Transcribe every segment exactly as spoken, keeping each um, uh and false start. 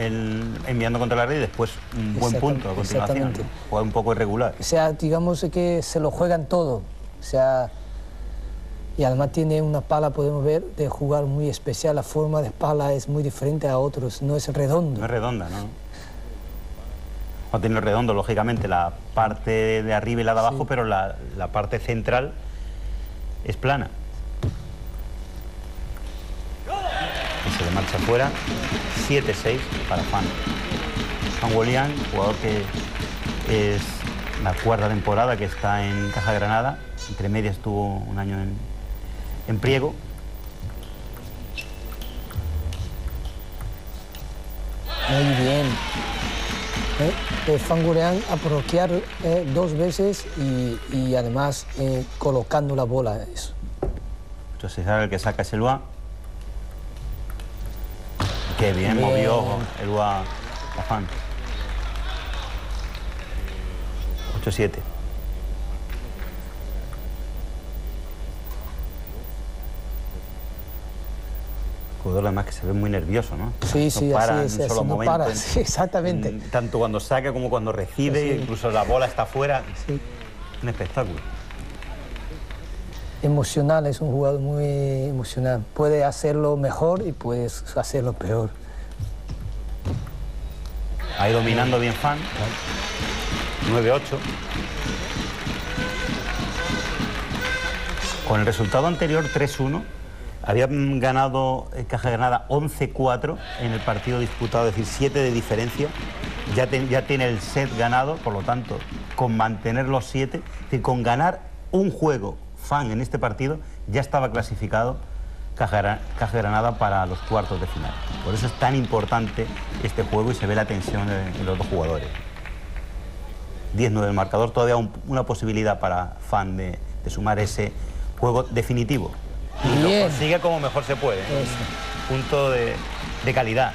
el, enviando contra la red y después un buen punto a continuación. ¿No? Juega un poco irregular. O sea, digamos que se lo juegan todo. O sea, y además tiene una pala, podemos ver, de jugar muy especial. La forma de pala es muy diferente a otros, no es redondo. No es redonda, ¿no? No tiene redondo, lógicamente, la parte de arriba y la de abajo, sí. pero la, la parte central es plana. Y se le marcha fuera. siete seis para Fan. Fan Wolian, jugador que es la cuarta temporada que está en Caja Granada. Entre medias estuvo un año en, en Priego. Muy bien. Eh, Fan Wolian a bloquear eh, dos veces y, y además eh, colocando la bola. Eso. Entonces ahora el que saca es Elua. Qué bien, bien. movió Elua a Fan. ocho siete. Jugador además que se ve muy nervioso, ¿no? Sí, sí, no para así es, en un solo así no momento, para, en, sí, exactamente. En, tanto cuando saca como cuando recibe, sí. incluso la bola está fuera. Sí. Un espectáculo. Emocional, es un jugador muy emocional. Puede hacerlo mejor y puede hacerlo peor. Ahí dominando bien Fan. nueve ocho. Con el resultado anterior, tres uno, habían ganado Caja Granada once cuatro en el partido disputado, es decir, siete de diferencia. Ya, te, ya tiene el set ganado, por lo tanto, con mantener los siete, es decir, con ganar un juego Fan en este partido, ya estaba clasificado Caja, Caja Granada para los cuartos de final. Por eso es tan importante este juego y se ve la tensión en, en los dos jugadores. diez nueve el marcador, todavía un, una posibilidad para Fan de, de sumar ese juego definitivo. Y lo consigue como mejor se puede. Eso. Punto de, de calidad.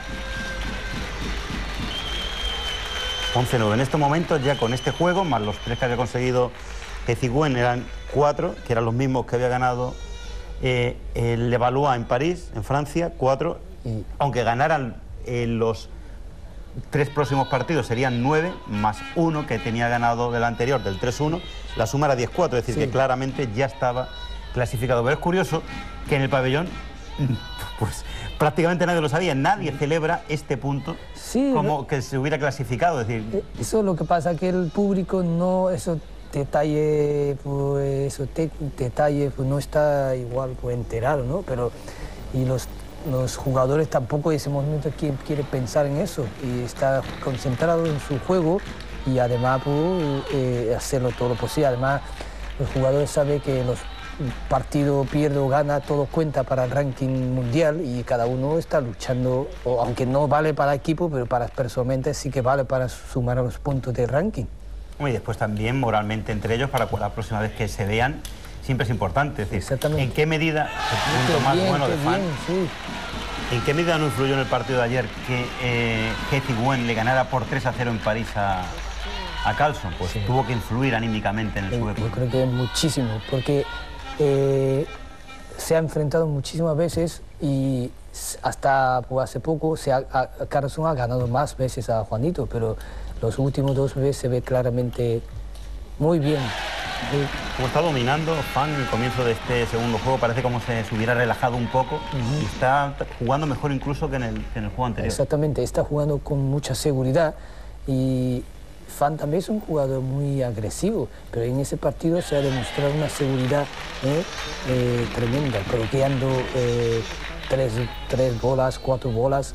once nueve. En estos momentos, ya con este juego, más los tres que había conseguido Hezigüen, eran cuatro, que eran los mismos que había ganado eh, el Levallois en París, en Francia, cuatro. Y... aunque ganaran eh, los tres próximos partidos, serían nueve, más uno que tenía ganado del anterior, del tres uno, la suma era diez cuatro, es decir, sí. que claramente ya estaba clasificado. Pero es curioso que en el pabellón, pues prácticamente nadie lo sabía, nadie celebra este punto sí, como que se hubiera clasificado. Es decir, eso es lo que pasa, que el público no, esos detalles, pues, esos te, detalles, pues no está igual pues, enterado, ¿no? Pero, y los, los jugadores tampoco en ese momento quieren quiere pensar en eso, y está concentrado en su juego y además pues, eh, hacerlo todo lo posible. Además, los jugadores saben que los partido pierde o gana, todo cuenta para el ranking mundial y cada uno está luchando, o aunque no vale para equipo, pero para personalmente sí que vale para sumar a los puntos del ranking. Y después también moralmente entre ellos, para la próxima vez que se vean, siempre es importante. Es decir, exactamente. ¿En qué medida, el punto más bien, bueno de Fan, bien, sí. ¿en qué medida no influyó en el partido de ayer que eh, Hezigüen le ganara por tres a cero en París a, a Carlson? Pues sí. tuvo que influir anímicamente en el juego. Yo creo que muchísimo, porque Eh, se ha enfrentado muchísimas veces y hasta pues, hace poco se ha, a, Carlson ha ganado más veces a Juanito, pero los últimos dos veces se ve claramente muy bien. Como está dominando Fan en el comienzo de este segundo juego, parece como si se hubiera relajado un poco uh-huh. y está jugando mejor incluso que en, el, que en el juego anterior. Exactamente, está jugando con mucha seguridad y Fan también es un jugador muy agresivo, pero en ese partido se ha demostrado una seguridad eh, eh, tremenda, bloqueando eh, tres, tres bolas, cuatro bolas.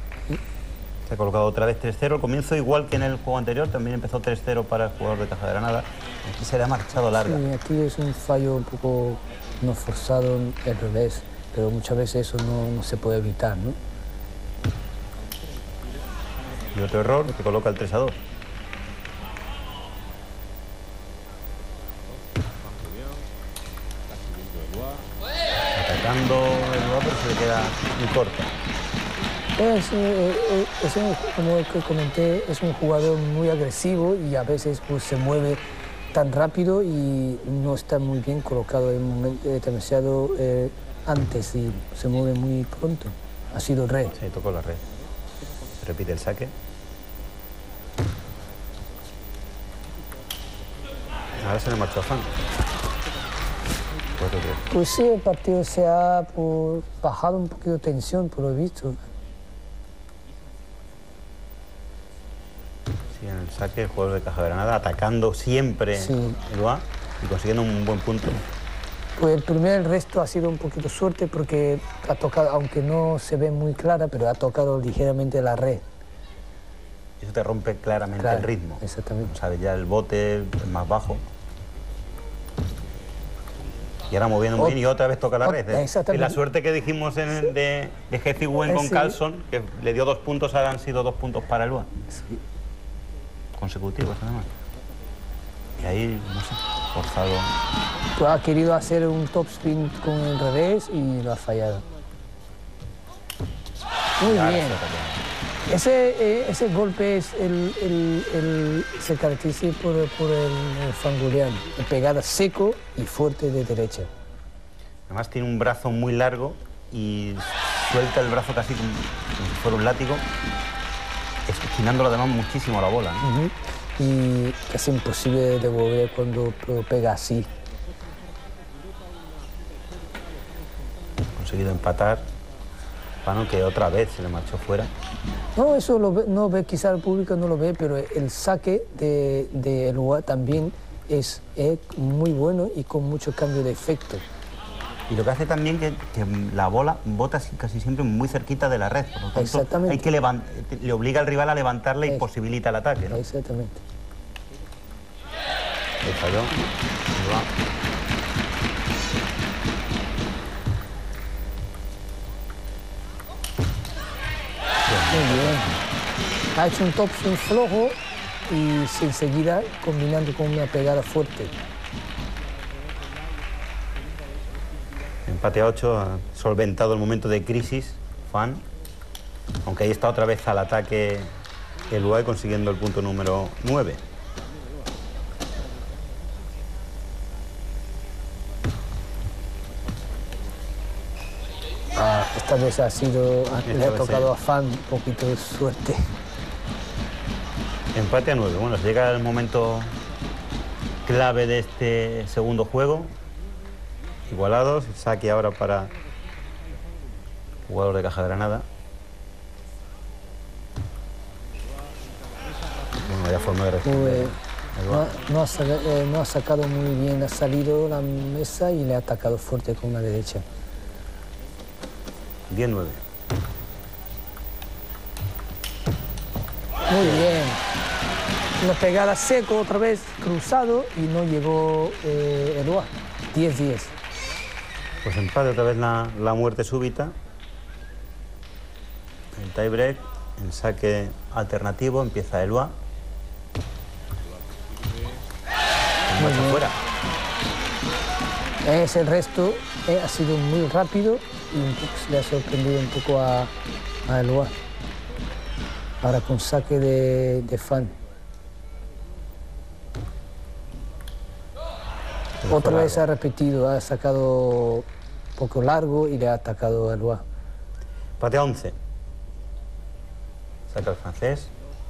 Se ha colocado otra vez tres cero, el comienzo igual que en el juego anterior, también empezó tres cero para el jugador de Caja Granada. Aquí se le ha marchado larga. Sí, aquí es un fallo un poco no forzado, al revés, pero muchas veces eso no, no se puede evitar, ¿no? Y otro error que coloca el tres a dos. Atacando el jugador, pero se le queda muy corta. Es, eh, es un, como comenté, es un jugador muy agresivo y a veces pues, se mueve tan rápido y no está muy bien colocado en un momento demasiado eh, antes y se mueve muy pronto. Ha sido red. Sí, tocó la red. Se repite el saque. Ahora se le marchó a Fan. cuatro tres. Pues sí, el partido se ha pues, bajado un poquito de tensión, por lo visto. Sí, en el saque, el jugador de Cajagranada atacando siempre Sí. el U A y consiguiendo un buen punto. Pues el primer resto ha sido un poquito suerte porque ha tocado, aunque no se ve muy clara, pero ha tocado ligeramente la red. Eso te rompe claramente Claro, el ritmo. exactamente. Sabes, ya el bote es más bajo. Y ahora moviendo muy Ot- bien y otra vez toca la ot- red. ¿eh? exactamente. Y la suerte que dijimos en el de, de Hezigwen con Sí. Carlson, que le dio dos puntos, ahora han sido dos puntos para el U A. Sí. Consecutivos, además. Y ahí, no sé, forzado. Pues ha querido hacer un top spin con el revés y lo ha fallado. Muy Ahora bien. se toca. Ese, eh, ese golpe es el, el- el- se caracteriza por, por el, el fanguleano, pegada seco y fuerte de derecha. Además tiene un brazo muy largo y suelta el brazo casi como, como si fuera un látigo, esquinándolo además muchísimo a la bola, ¿no? Ujú. Y casi imposible de devolver cuando pega así. Conseguido empatar. Fano, que otra vez se le marchó fuera. No, eso lo ve- no ve, quizá el público no lo ve, pero el saque de, de El U A también es, es muy bueno y con mucho cambio de efecto. Y lo que hace también que, que la bola bota así- casi siempre muy cerquita de la red. Por lo tanto, Exactamente. hay que levant- le obliga al rival a levantarla y Es- posibilita el ataque, ¿no? Exactamente. Ahí falló. Ahí va. Muy bien. Ha hecho un top swing flojo y se- enseguida combinando con una pegada fuerte. Empate a ocho, ha solventado el momento de crisis, Fan. Aunque ahí está otra vez al ataque el U A E consiguiendo el punto número nueve. Ah, esta vez ha sido, ha- Esta le ha vez tocado sí. a Fan un poquito de suerte. Empate a nueve. Bueno, se llega el momento clave de este segundo juego. Igualados, saque ahora para el jugador de Cajagranada. Bueno, vaya forma de Pues, responder. Ahí no, va. ha- no ha, saca- eh, no ha sacado muy bien, ha salido la mesa y le ha atacado fuerte con la derecha. diez nueve. Muy bien. Una pegada seco otra vez, cruzado y no llegó eh, el U A. diez diez. Pues empate otra vez la, la muerte súbita. El tiebreak, el saque alternativo, empieza el U A. Muy Marcha bien. fuera. Es el resto, eh, ha sido muy rápido y un poco se le ha sorprendido un poco a, a el U A. Ahora con saque de, de Fan. Pero Otra fue vez largo. ha repetido, ha sacado un poco largo y le ha atacado al U A. Empate a once. Saca el francés.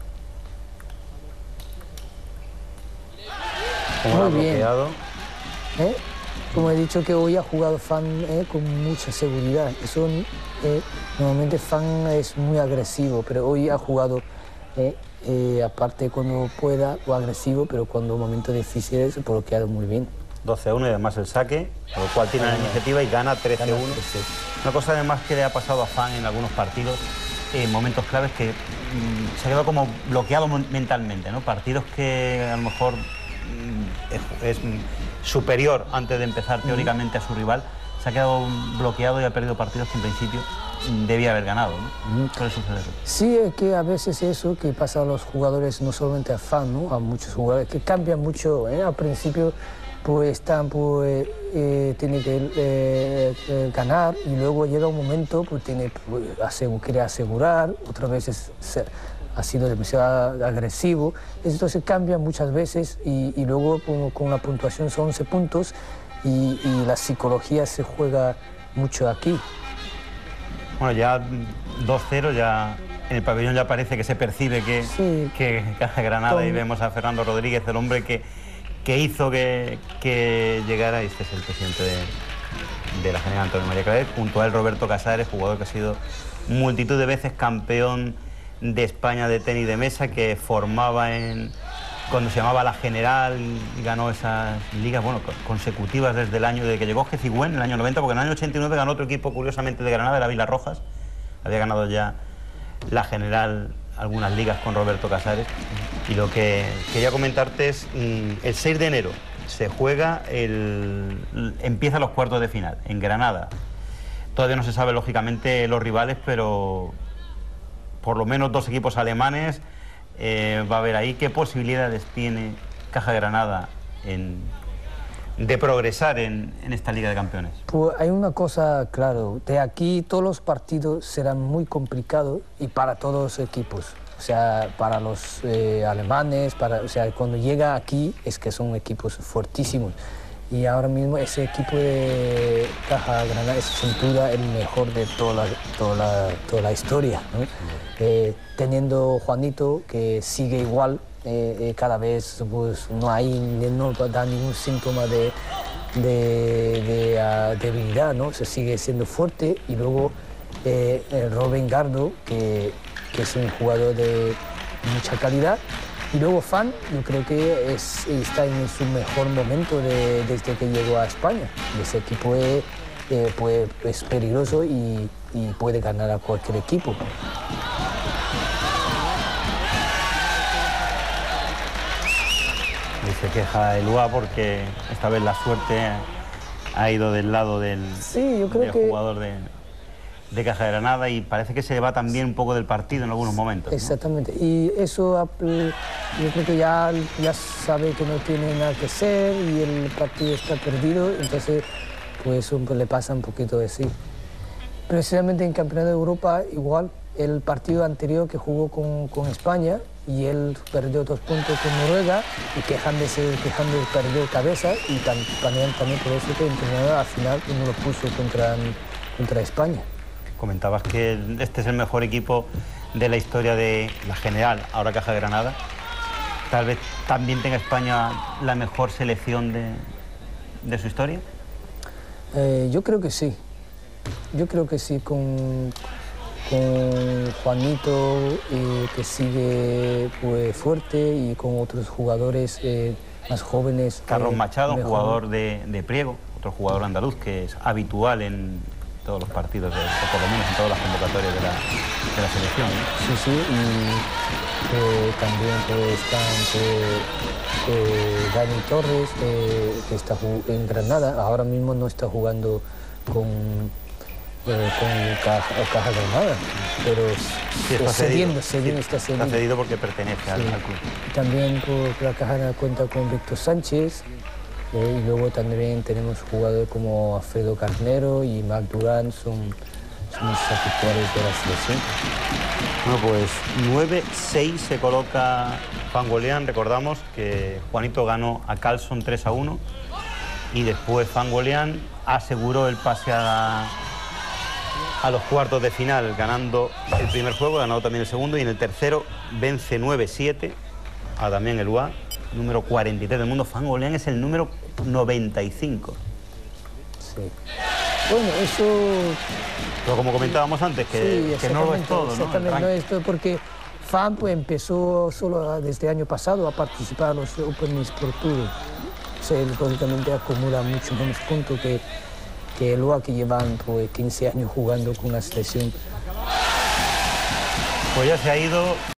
Como lo ha Muy bien. bloqueado. ¿Eh? Como he dicho que hoy ha jugado Fan eh, con mucha seguridad. Eso, eh, normalmente Fan es muy agresivo, pero hoy ha jugado, eh, eh, aparte cuando pueda, o agresivo, pero cuando momentos difíciles, ha bloqueado muy bien. doce a uno y además el saque, con lo cual tiene la iniciativa y gana trece a uno. Una cosa además que le ha pasado a Fan en algunos partidos, en momentos claves, que mm, se ha quedado como bloqueado mon- mentalmente, ¿no? Partidos que a lo mejor mm, es, es, mm, superior antes de empezar teóricamente a su rival, se ha quedado bloqueado y ha perdido partidos que en principio mm, debía haber ganado, ¿no? Suele suceder. Sí, es que a veces eso que pasa a los jugadores, no solamente a Fan, ¿no? A muchos jugadores, que cambian mucho. ¿eh? Al principio pues están, pues, eh, tiene que eh, eh, ganar y luego llega un momento, pues tiene, pues, asegu- quiere asegurar, otras veces se- ha sido demasiado agresivo, entonces cambia muchas veces y, y luego con, con la puntuación son once puntos y, y la psicología se juega mucho aquí. Bueno, ya dos cero, ya En el pabellón ya parece que se percibe que, sí, que Caja Granada con... y vemos a Fernando Rodríguez, el hombre que, que hizo que, que llegara. Este es el presidente de, de la General, Antonio María Claret, junto a él Roberto Casares, jugador que ha sido multitud de veces campeón de España de tenis de mesa, que formaba en cuando se llamaba La General y ganó esas ligas, bueno, consecutivas desde el año de que llegó Gecigüén, en el año noventa, porque en el año ochenta y nueve ganó otro equipo curiosamente de Granada, era Vila Rojas, había ganado ya La General algunas ligas con Roberto Casares. Y lo que quería comentarte es, el seis de enero se juega, el, empiezan los cuartos de final en Granada. Todavía no se sabe lógicamente los rivales, pero por lo menos dos equipos alemanes eh, va a haber ahí. ¿Qué posibilidades tiene Caja Granada en, de progresar en, en esta Liga de Campeones? Pues hay una cosa, claro, de aquí todos los partidos serán muy complicados y para todos los equipos. O sea, para los eh, alemanes, para, o sea, cuando llega aquí es que son equipos fuertísimos. Y ahora mismo ese equipo de Caja Granada es sin duda el mejor de toda la, toda la, toda la historia, ¿no? Eh, teniendo Juanito, que sigue igual, eh, eh, cada vez pues, no, hay, no da ningún síntoma de, de, de uh, debilidad, ¿no? Se sigue siendo fuerte. Y luego eh, eh, Rubén Gardo, que, que es un jugador de mucha calidad. Y luego Fan, yo creo que es, está en su mejor momento de, desde que llegó a España. Ese equipo es, eh, pues, es peligroso y, y puede ganar a cualquier equipo. Y se queja el U A porque esta vez la suerte ha ido del lado del, sí, yo creo del que... jugador de... de Caja Granada, y parece que se va también un poco del partido en algunos momentos, ¿no? Exactamente, y eso yo creo que ya, ya sabe que no tiene nada que hacer y el partido está perdido, entonces pues eso le pasa un poquito así. Precisamente en Campeonato de Europa igual, el partido anterior que jugó con, con España y él perdió dos puntos con Noruega y quejándose, quejando perdió cabeza, y también, también por eso que el entrenador al final no lo puso contra, contra España. Comentabas que este es el mejor equipo de la historia de la General, ahora Caja Granada. Tal vez también tenga España la mejor selección de, de su historia. Eh, yo creo que sí. Yo creo que sí, con, con Juanito, eh, que sigue pues, fuerte, y con otros jugadores eh, más jóvenes. Carlos eh, Machado, un mejor. jugador de, de Priego, otro jugador andaluz que es habitual en todos los partidos, de, o por lo menos en todas las convocatorias de la, de la selección, ¿no? Sí, sí, y eh, también pues, están eh, eh, Dani Torres, eh, que está en Granada, ahora mismo no está jugando con, eh, con Caja, Caja Granada, pero sí, está cediendo, cedido, cediendo, sí, está cediendo. Está cedido porque pertenece al, sí. al club. También pues, la Caja cuenta con Víctor Sánchez. Eh, y luego también tenemos jugadores como Alfredo Carnero y Marc Durán, son, son los habituales de la selección. Bueno, pues nueve seis se coloca Fangolian. Recordamos que Juanito ganó a Carlson tres a uno y después Fangolian aseguró el pase a, la, a los cuartos de final, ganando el primer juego, ganado también el segundo, y en el tercero vence nueve siete a también el U A, número cuarenta y tres del mundo. Fangolian es el número noventa y cinco. Sí. Bueno, eso... Pero como comentábamos antes, que, sí, que no lo es todo, ¿no? Exactamente, no es todo, porque Fan pues, empezó solo desde el año pasado a participar en los Open Sport Tour. Se lógicamente acumula mucho menos puntos que, que el U A, que llevan pues, quince años jugando con una selección. Pues ya se ha ido